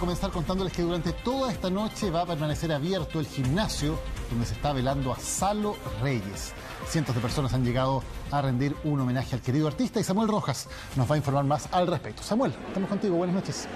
comenzar contándoles que durante toda esta noche va a permanecer abierto el gimnasio donde se está velando a Salo Reyes. Cientos de personas han llegado a rendir un homenaje al querido artista y Samuel Rojas nos va a informar más al respecto. Samuel, estamos contigo, buenas noches.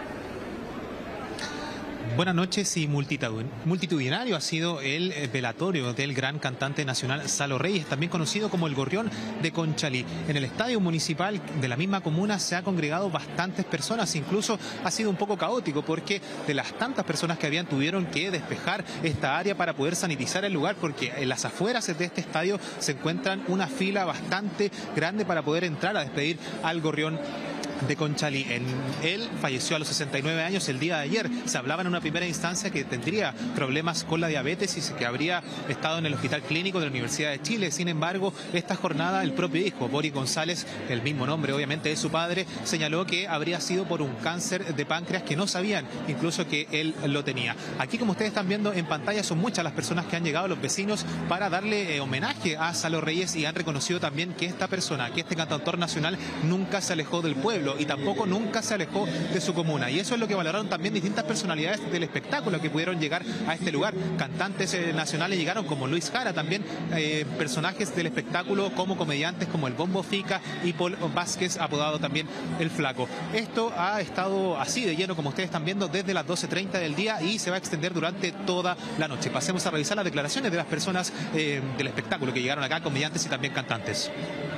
Buenas noches. Y multitudinario ha sido el velatorio del gran cantante nacional Salo Reyes, también conocido como el Gorrión de Conchalí. En el estadio municipal de la misma comuna se ha congregado bastantes personas, incluso ha sido un poco caótico porque de las tantas personas que tuvieron que despejar esta área para poder sanitizar el lugar, porque en las afueras de este estadio se encuentran una fila bastante grande para poder entrar a despedir al Gorrión de Conchalí. Él falleció a los 69 años el día de ayer. Se hablaba en una primera instancia que tendría problemas con la diabetes y que habría estado en el hospital clínico de la Universidad de Chile. Sin embargo, esta jornada el propio hijo, Boris González, el mismo nombre obviamente de su padre, señaló que habría sido por un cáncer de páncreas que no sabían incluso que él lo tenía. Aquí, como ustedes están viendo en pantalla, son muchas las personas que han llegado, los vecinos, para darle homenaje a Salo Reyes, y han reconocido también que esta persona, que este cantautor nacional, nunca se alejó del pueblo y tampoco nunca se alejó de su comuna. Y eso es lo que valoraron también distintas personalidades del espectáculo que pudieron llegar a este lugar. Cantantes nacionales llegaron como Luis Jara, también personajes del espectáculo como comediantes como el Bombo Fica y Paul Vázquez, apodado también el Flaco. Esto ha estado así de lleno, como ustedes están viendo, desde las 12:30 del día y se va a extender durante toda la noche. Pasemos a revisar las declaraciones de las personas del espectáculo que llegaron acá, comediantes y también cantantes.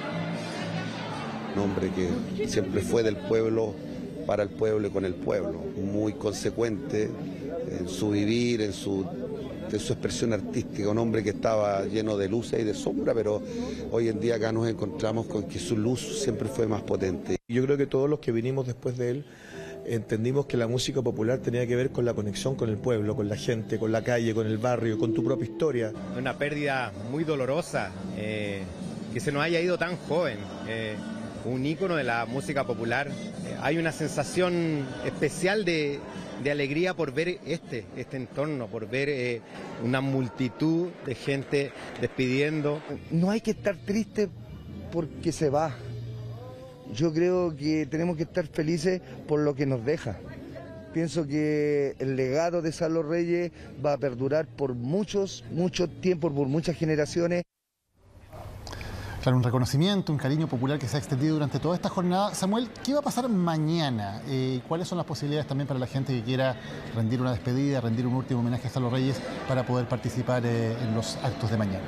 Un hombre que siempre fue del pueblo, para el pueblo y con el pueblo, muy consecuente en su vivir, en su expresión artística, un hombre que estaba lleno de luces y de sombra, pero hoy en día acá nos encontramos con que su luz siempre fue más potente. Yo creo que todos los que vinimos después de él entendimos que la música popular tenía que ver con la conexión con el pueblo, con la gente, con la calle, con el barrio, con tu propia historia. Una pérdida muy dolorosa, que se nos haya ido tan joven. Un ícono de la música popular. Hay una sensación especial de alegría por ver este entorno, por ver una multitud de gente despidiendo. No hay que estar triste porque se va. Yo creo que tenemos que estar felices por lo que nos deja. Pienso que el legado de Salo Reyes va a perdurar por mucho tiempo, por muchas generaciones. Claro, un reconocimiento, un cariño popular que se ha extendido durante toda esta jornada. Samuel, ¿qué va a pasar mañana? ¿Cuáles son las posibilidades también para la gente que quiera rendir una despedida, rendir un último homenaje a Salo Reyes para poder participar en los actos de mañana?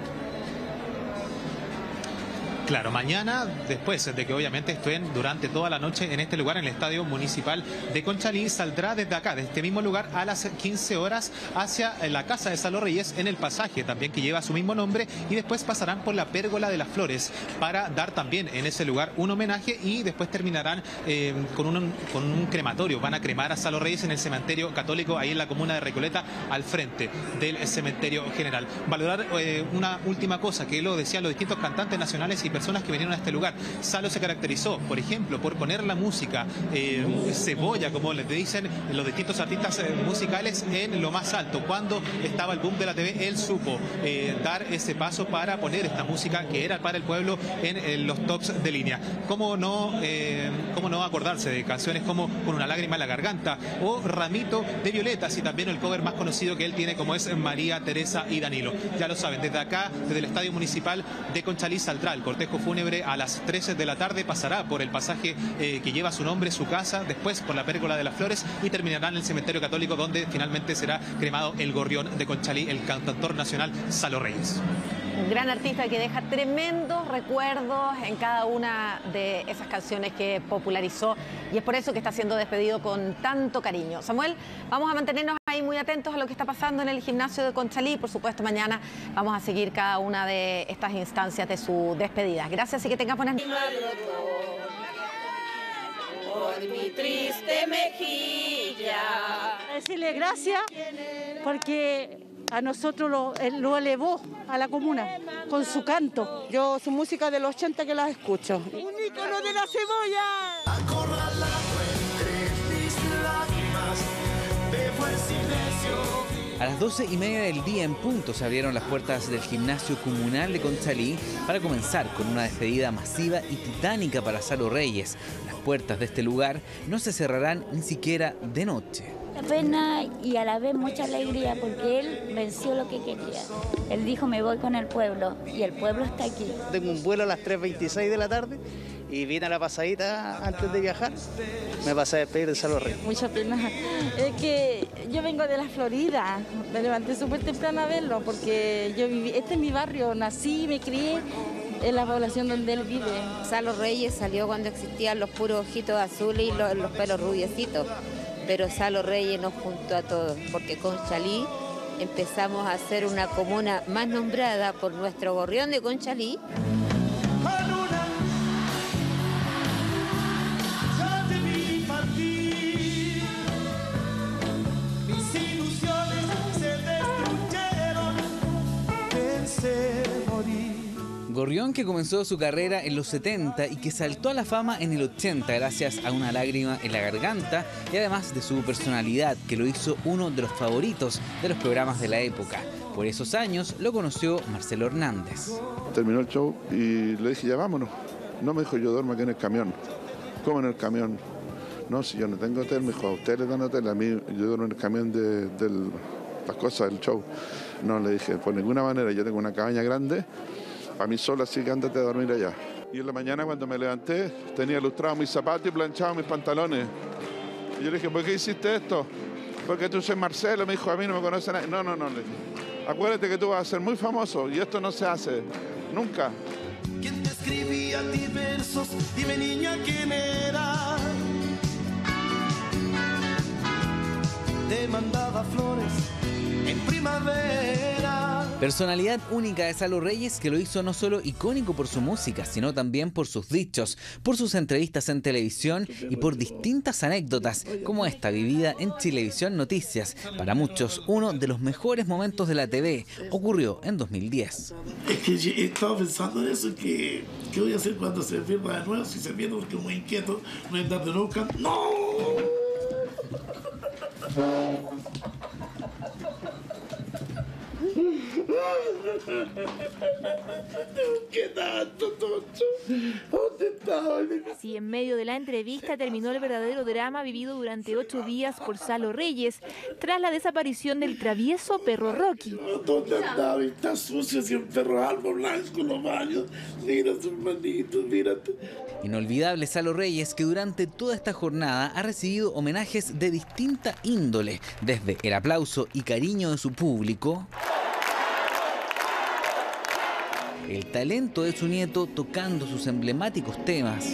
Claro, mañana, después de que obviamente estén durante toda la noche en este lugar, en el Estadio Municipal de Conchalí, saldrá desde acá, de este mismo lugar, a las 15 horas hacia la casa de Salo Reyes, en el pasaje también que lleva su mismo nombre, y después pasarán por la Pérgola de las Flores para dar también en ese lugar un homenaje, y después terminarán con un crematorio. Van a cremar a Salo Reyes en el cementerio católico, ahí en la comuna de Recoleta, al frente del cementerio general. Valorar una última cosa, que lo decían los distintos cantantes nacionales y personas que vinieron a este lugar. Salo se caracterizó, por ejemplo, por poner la música cebolla, como les dicen los distintos artistas musicales, en lo más alto. Cuando estaba el boom de la TV, él supo dar ese paso para poner esta música que era para el pueblo en los tops de línea. ¿Cómo no acordarse de canciones como Con una lágrima en la garganta o Ramito de Violetas, y también el cover más conocido que él tiene, como es María, Teresa y Danilo? Ya lo saben, desde acá, desde el Estadio Municipal de Conchalí, saldrá el cortejo fúnebre a las 13 de la tarde, pasará por el pasaje que lleva su nombre, su casa, después por la Pérgola de las Flores, y terminará en el cementerio católico, donde finalmente será cremado el Gorrión de Conchalí, el cantautor nacional Salo Reyes. Un gran artista que deja tremendos recuerdos en cada una de esas canciones que popularizó, y es por eso que está siendo despedido con tanto cariño. Samuel, vamos a mantenernos ahí muy atentos a lo que está pasando en el gimnasio de Conchalí. Por supuesto, mañana vamos a seguir cada una de estas instancias de su despedida. Gracias y que tengas buenas noches. Por mi triste mejilla. Decirle gracias porque a nosotros lo elevó a la comuna con su canto. Yo su música de los 80 que las escucho. Un ícono de la cebolla. A las 12:30 del día en punto se abrieron las puertas del gimnasio comunal de Conchalí para comenzar con una despedida masiva y titánica para Salo Reyes. Las puertas de este lugar no se cerrarán ni siquiera de noche. pena y a la vez mucha alegría porque él venció lo que quería. Él dijo, me voy con el pueblo, y el pueblo está aquí. Tengo un vuelo a las 3:26 de la tarde y vine a la pasadita antes de viajar. Me pasé a despedir de Salo Reyes. Mucha pena. Es que yo vengo de la Florida, me levanté súper temprano a verlo porque yo viví, este es mi barrio, nací y me crié en la población donde él vive. Salo Reyes salió cuando existían los puros ojitos azules y los pelos rubiecitos, pero Salo Reyes nos juntó a todos, porque Conchalí empezamos a ser una comuna más nombrada por nuestro gorrión de Conchalí. Gorrión que comenzó su carrera en los 70 y que saltó a la fama en el 80 gracias a una lágrima en la garganta y además de su personalidad que lo hizo uno de los favoritos de los programas de la época. Por esos años lo conoció Marcelo Hernández. Terminó el show y le dije, ya vámonos. No, me dijo, yo duermo aquí en el camión. ¿Cómo en el camión? No, si yo no tengo hotel, me dijo, a ustedes les dan hotel, a mí yo duermo en el camión de las cosas del show. No, le dije, por ninguna manera, yo tengo una cabaña grande, para mí sola, así que ándate a dormir allá. Y en la mañana cuando me levanté, tenía lustrado mis zapatos y planchado mis pantalones. Y yo le dije, ¿por qué hiciste esto? Porque tú soy Marcelo, me dijo, a mí no me conoce nadie. No, le dije, acuérdate que tú vas a ser muy famoso y esto no se hace, nunca. ¿Quién te escribía a ti versos? Dime, niña, ¿quién era? Te mandaba flores en primavera. Personalidad única de Salo Reyes que lo hizo no solo icónico por su música, sino también por sus dichos, por sus entrevistas en televisión y por distintas anécdotas, como esta vivida en Chilevisión Noticias. Para muchos, uno de los mejores momentos de la TV ocurrió en 2010. Es que estaba pensando en eso, ¿qué voy a hacer cuando se pierda de nuevo? Si se pierde porque es muy inquieto, no es dar de nunca. ¡No! ¿Qué tanto, Tocho? ¿Dónde estaba? Así, en medio de la entrevista terminó el verdadero drama vivido durante 8 días por Salo Reyes tras la desaparición del travieso perro Rocky. ¿Dónde andaba? Está sucio, si un perro algo blanco en los baños. Mira sus manitos, mírate. Inolvidable Salo Reyes, que durante toda esta jornada ha recibido homenajes de distinta índole, desde el aplauso y cariño de su público, el talento de su nieto tocando sus emblemáticos temas,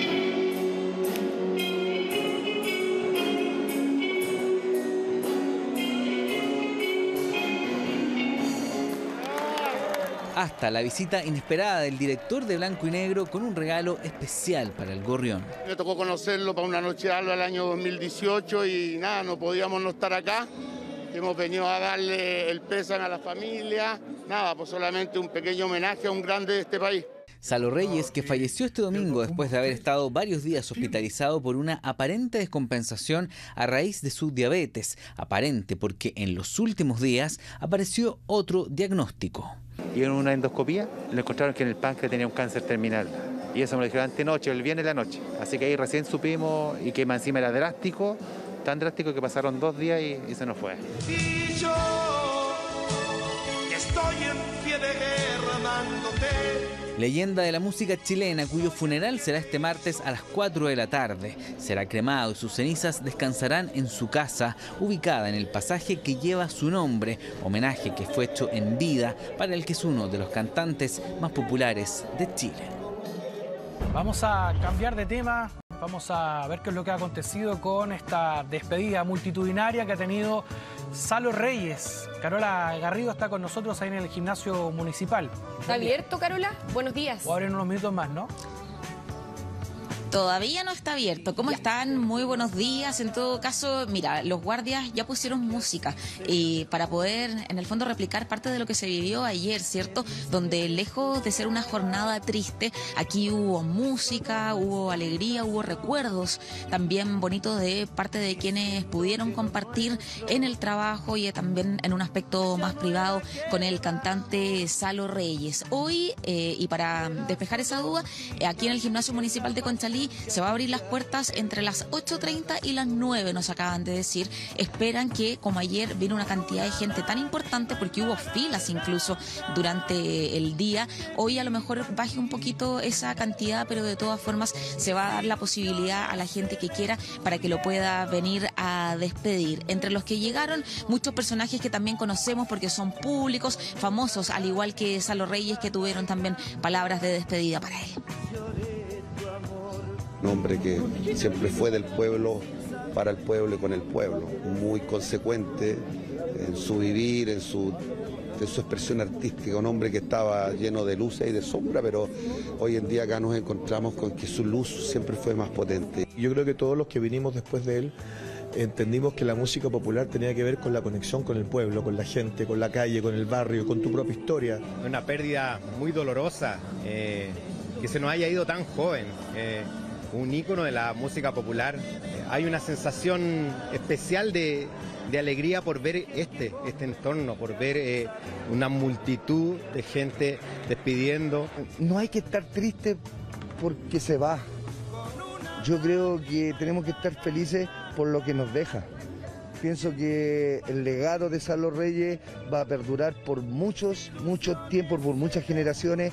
hasta la visita inesperada del director de Blanco y Negro con un regalo especial para el gorrión. Me tocó conocerlo para una noche de alba el año 2018 y nada, no podíamos no estar acá. Hemos venido a darle el pésame a la familia, nada, pues solamente un pequeño homenaje a un grande de este país. Salo Reyes, que falleció este domingo después de haber estado varios días hospitalizado por una aparente descompensación a raíz de su diabetes. Aparente porque en los últimos días apareció otro diagnóstico. Y en una endoscopía le encontraron que en el páncreas tenía un cáncer terminal. Y eso me lo dijeron antenoche, el viernes de la noche. Así que ahí recién supimos y que más encima era drástico, tan drástico que pasaron 2 días y se nos fue. Y yo estoy en pie de guerra amándote. Leyenda de la música chilena, cuyo funeral será este martes a las 4 de la tarde. Será cremado y sus cenizas descansarán en su casa, ubicada en el pasaje que lleva su nombre, homenaje que fue hecho en vida para el que es uno de los cantantes más populares de Chile. Vamos a cambiar de tema. Vamos a ver qué es lo que ha acontecido con esta despedida multitudinaria que ha tenido Salo Reyes. Carola Garrido está con nosotros ahí en el gimnasio municipal. ¿Está abierto, Carola? Buenos días. O abren unos minutos más, ¿no? Todavía no está abierto. ¿Cómo están? Muy buenos días. En todo caso, mira, los guardias ya pusieron música para poder, en el fondo, replicar parte de lo que se vivió ayer, ¿cierto? Donde, lejos de ser una jornada triste, aquí hubo música, hubo alegría, hubo recuerdos también bonitos de parte de quienes pudieron compartir en el trabajo y también en un aspecto más privado con el cantante Salo Reyes. Hoy, y para despejar esa duda, aquí en el gimnasio municipal de Conchalí y se va a abrir las puertas entre las 8:30 y las 9, nos acaban de decir. Esperan que, como ayer vino una cantidad de gente tan importante, porque hubo filas incluso durante el día, hoy a lo mejor baje un poquito esa cantidad, pero de todas formas se va a dar la posibilidad a la gente que quiera para que lo pueda venir a despedir. Entre los que llegaron, muchos personajes que también conocemos porque son públicos, famosos, al igual que Salo Reyes, que tuvieron también palabras de despedida para él. Un hombre que siempre fue del pueblo, para el pueblo y con el pueblo, muy consecuente en su vivir, en su expresión artística, un hombre que estaba lleno de luces y de sombra, pero hoy en día acá nos encontramos con que su luz siempre fue más potente. Yo creo que todos los que vinimos después de él entendimos que la música popular tenía que ver con la conexión con el pueblo, con la gente, con la calle, con el barrio, con tu propia historia. Una pérdida muy dolorosa, que se nos haya ido tan joven, un ícono de la música popular. Hay una sensación especial de alegría por ver este entorno, por ver una multitud de gente despidiendo. No hay que estar triste porque se va. Yo creo que tenemos que estar felices por lo que nos deja. Pienso que el legado de Salo Reyes va a perdurar por mucho tiempo, por muchas generaciones.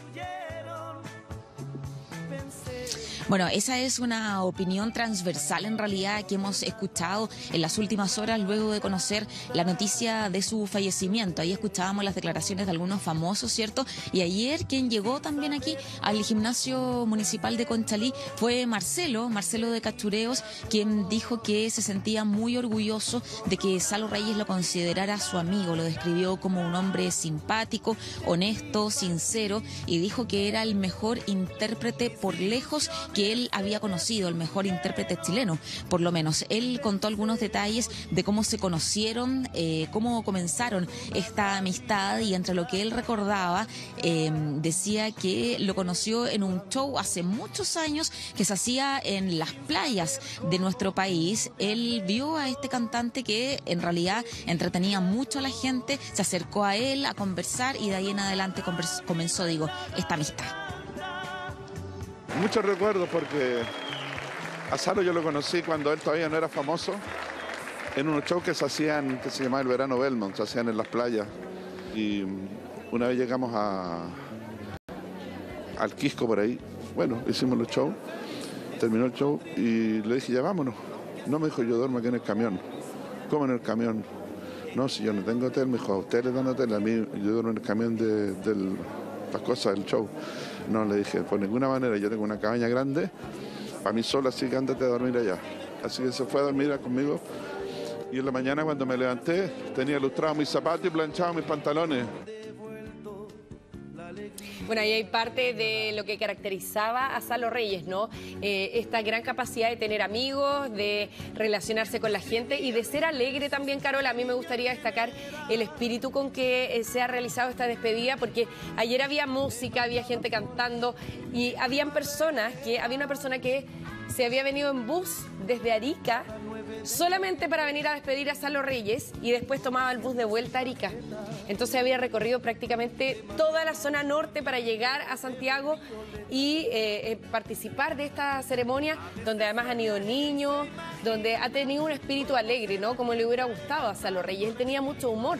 Bueno, esa es una opinión transversal en realidad que hemos escuchado en las últimas horas luego de conocer la noticia de su fallecimiento. Ahí escuchábamos las declaraciones de algunos famosos, ¿cierto? Y ayer quien llegó también aquí al gimnasio municipal de Conchalí fue Marcelo de Cachureos, quien dijo que se sentía muy orgulloso de que Salo Reyes lo considerara su amigo. Lo describió como un hombre simpático, honesto, sincero, y dijo que era el mejor intérprete por lejos que él había conocido, el mejor intérprete chileno, por lo menos. Él contó algunos detalles de cómo se conocieron, cómo comenzaron esta amistad, y entre lo que él recordaba, decía que lo conoció en un show hace muchos años que se hacía en las playas de nuestro país. Él vio a este cantante que en realidad entretenía mucho a la gente, se acercó a él a conversar y de ahí en adelante comenzó, esta amistad. Muchos recuerdos porque a Salo yo lo conocí cuando él todavía no era famoso, en unos shows que se hacían, que se llamaba el Verano Belmont, se hacían en las playas. Y una vez llegamos al Quisco por ahí, bueno, hicimos los shows, terminó el show y le dije, ya vámonos. No, me dijo, yo duermo aquí en el camión. ¿Cómo en el camión? No, si yo no tengo hotel, me dijo, a ustedes les dan hotel, a mí yo duermo en el camión de las cosas del show. No, le dije, por ninguna manera, yo tengo una cabaña grande, para mí sola, así que ándate a dormir allá. Así que se fue a dormir conmigo, y en la mañana cuando me levanté, tenía lustrado mis zapatos y planchado mis pantalones. Bueno, ahí hay parte de lo que caracterizaba a Salo Reyes, ¿no? Esta gran capacidad de tener amigos, de relacionarse con la gente y de ser alegre también, Carola. A mí me gustaría destacar el espíritu con que se ha realizado esta despedida, porque ayer había música, había gente cantando y había una persona que se había venido en bus desde Arica solamente para venir a despedir a Salo Reyes y después tomaba el bus de vuelta a Arica. Entonces había recorrido prácticamente toda la zona norte para llegar a Santiago y participar de esta ceremonia, donde además han ido niños, donde ha tenido un espíritu alegre, ¿no? Como le hubiera gustado a Salo Reyes. Él tenía mucho humor.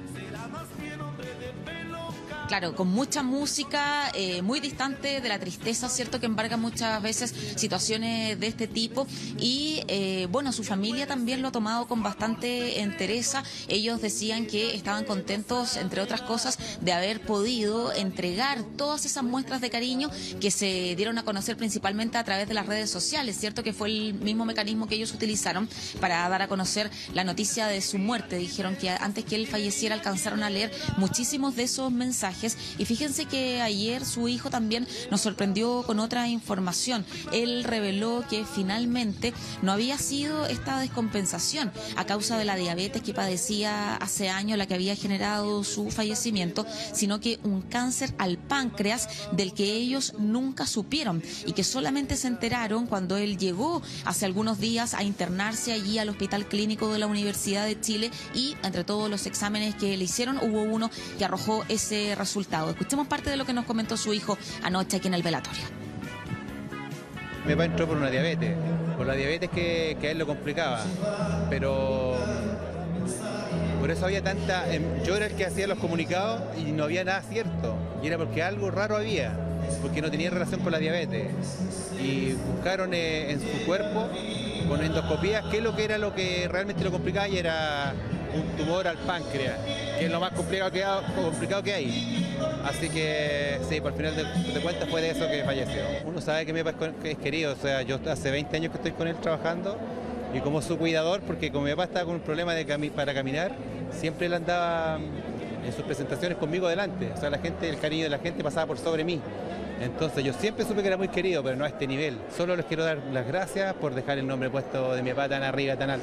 Claro, con mucha música, muy distante de la tristeza, ¿cierto? Que embarga muchas veces situaciones de este tipo. Y bueno, su familia también lo ha tomado con bastante entereza. Ellos decían que estaban contentos, entre otras cosas, de haber podido entregar todas esas muestras de cariño que se dieron a conocer principalmente a través de las redes sociales, ¿cierto? Que fue el mismo mecanismo que ellos utilizaron para dar a conocer la noticia de su muerte. Dijeron que antes que él falleciera alcanzaron a leer muchísimos de esos mensajes. Y fíjense que ayer su hijo también nos sorprendió con otra información. Él reveló que finalmente no había sido esta descompensación a causa de la diabetes que padecía hace años, la que había generado su fallecimiento, sino que un cáncer al páncreas del que ellos nunca supieron y que solamente se enteraron cuando él llegó hace algunos días a internarse allí al Hospital Clínico de la Universidad de Chile, y entre todos los exámenes que le hicieron hubo uno que arrojó ese resultado. Escuchemos parte de lo que nos comentó su hijo anoche aquí en el velatorio. mi papá entró por una diabetes, por la diabetes que a él lo complicaba, pero por eso había tanta... Yo era el que hacía los comunicados y no había nada cierto, y era porque algo raro había, porque no tenía relación con la diabetes, y buscaron en su cuerpo, con endoscopías, qué es lo que era lo que realmente lo complicaba, y era un tumor al páncreas, que es lo más complicado que hay. Así que sí, por final de cuentas fue de eso que falleció. Uno sabe que mi papá es querido, o sea, yo hace 20 años que estoy con él trabajando, y como su cuidador, porque como mi papá estaba con un problema para caminar, siempre él andaba en sus presentaciones conmigo delante, o sea, el cariño de la gente pasaba por sobre mí. Entonces yo siempre supe que era muy querido, pero no a este nivel. Solo les quiero dar las gracias por dejar el nombre puesto de mi papá tan arriba, tan alto.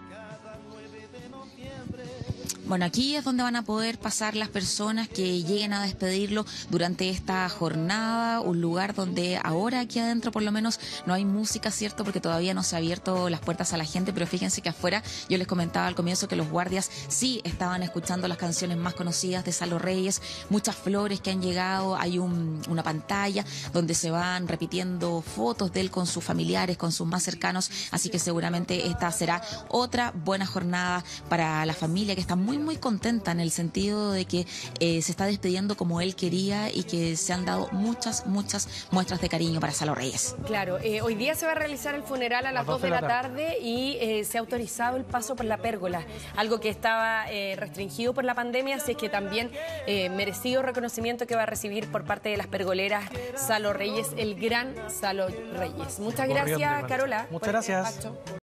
Bueno, aquí es donde van a poder pasar las personas que lleguen a despedirlo durante esta jornada, un lugar donde ahora aquí adentro por lo menos no hay música, ¿cierto? Porque todavía no se han abierto las puertas a la gente, pero fíjense que afuera yo les comentaba al comienzo que los guardias sí estaban escuchando las canciones más conocidas de Salo Reyes, muchas flores que han llegado, hay una pantalla donde se van repitiendo fotos de él con sus familiares, con sus más cercanos, así que seguramente esta será otra buena jornada para la familia que está muy contenta en el sentido de que se está despidiendo como él quería y que se han dado muchas muestras de cariño para Salo Reyes. Claro, hoy día se va a realizar el funeral a las 2 de la tarde y se ha autorizado el paso por la pérgola, algo que estaba restringido por la pandemia, así es que también merecido reconocimiento que va a recibir por parte de las pergoleras Salo Reyes, el gran Salo Reyes. Muchas gracias, Carola. Muchas gracias.